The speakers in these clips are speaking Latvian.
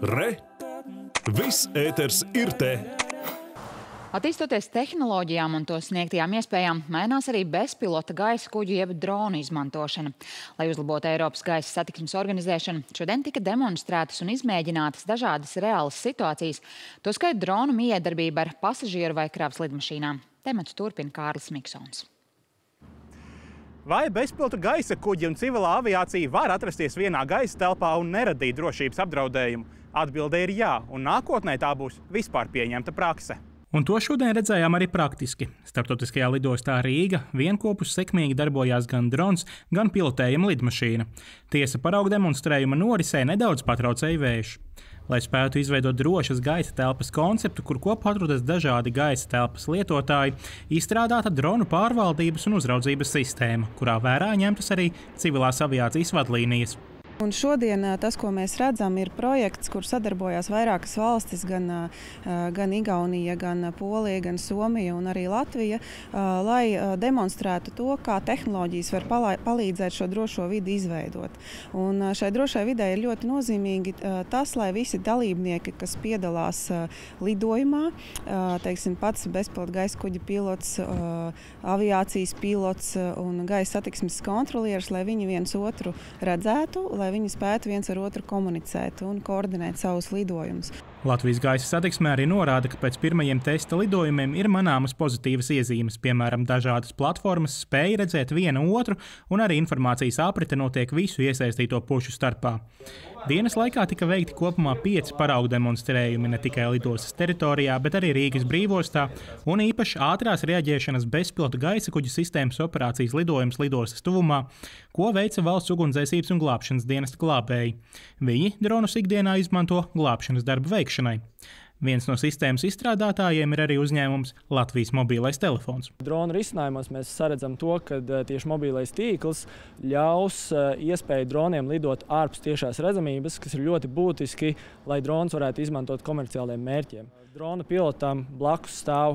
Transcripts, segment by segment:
Re! Viss ēters ir te! Attīstoties tehnoloģijām un to sniegtajām iespējām, mainās arī bezpilota gaisa kuģu jeb dronu izmantošana. Lai uzlabotu Eiropas gaisa satiksmes organizēšanu, šodien tika demonstrētas un izmēģinātas dažādas reālas situācijas, tostarp dronu mijiedarbība ar pasažieru vai kravas lidmašīnām. Tematu turpina Kārlis Miksons. Vai bezpilota gaisa kuģi un civilā aviācija var atrasties vienā gaisa telpā un neradīt drošības apdraudējumu? Atbilde ir jā, un nākotnē tā būs vispār pieņemta prakse. Un to šodien redzējām arī praktiski. Starptautiskajā lidostā Rīga vienopus sekmīgi darbojās gan drons, gan pilotējama lidmašīna. Tiesa, parauga demonstrējuma norisē nedaudz patraucēja vējš. Lai spētu izveidot drošas gaisa telpas konceptu, kur kopā atrodas dažādi gaisa telpas lietotāji, izstrādāta dronu pārvaldības un uzraudzības sistēma, kurā vērā ņemtas arī civilās aviācijas vadlīnijas. Un šodien tas, ko mēs redzam, ir projekts, kur sadarbojās vairākas valstis, gan Igaunija, gan Polija, gan Somija un arī Latvija, lai demonstrētu to, kā tehnoloģijas var palīdzēt šo drošo vidi izveidot. Un šai drošai vidē ir ļoti nozīmīgi tas, lai visi dalībnieki, kas piedalās lidojumā, teiksim, pats bezpilota gaisa kuģa pilots, aviācijas pilots un gaisa satiksmes kontrolieris, lai viņi viens otru redzētu, lai viņi spētu viens ar otru komunicēt un koordinēt savus lidojumus. Latvijas gaisa satiksmē arī norāda, ka pēc pirmajiem testa lidojumiem ir manāmas pozitīvas iezīmes, piemēram, dažādas platformas spēja redzēt viena otru un arī informācijas aprite notiek visu iesaistīto pušu starpā. Dienas laikā tika veikti kopumā 5 paraugu demonstrējumi ne tikai lidostas teritorijā, bet arī Rīgas brīvostā un īpaši ātrās reaģēšanas bezpilota gaisa kuģu sistēmas operācijas lidojums lidostas tuvumā, ko veica valsts ugunsdzēsības un glābšanas dienesta glābēji. Viņi dronus ikdienā izmanto glābšanas darbu veikšanai. Viens no sistēmas izstrādātājiem ir arī uzņēmums Latvijas mobilais telefons. Dronu risinājumos mēs saredzam to, ka tieši mobilais tīkls ļaus iespēju droniem lidot ārpus tiešās redzamības, kas ir ļoti būtiski, lai drons varētu izmantot komerciāliem mērķiem. Drona pilotam blakus stāv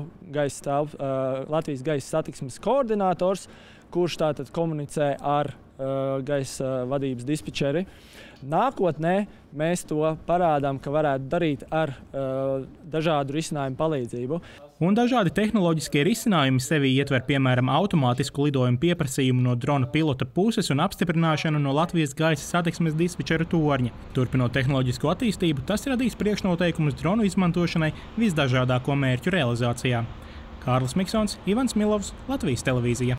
Latvijas gaisa satiksmes koordinators, kurš tātad komunicē ar gaisa vadības dispečeri. Nākotnē mēs to parādām, ka varētu darīt ar dažādu risinājumu palīdzību. Un dažādi tehnoloģiskie risinājumi sevī ietver, piemēram, automātisku lidojumu pieprasījumu no drona pilota puses un apstiprināšanu no Latvijas gaisa satiksmes dispečera torņa. Turpinot tehnoloģisko attīstību, tas radīs priekšnoteikumus dronu izmantošanai visdažādāko mērķu realizācijā. Kārlis Miksons, Ivans Milovs, Latvijas televīzija.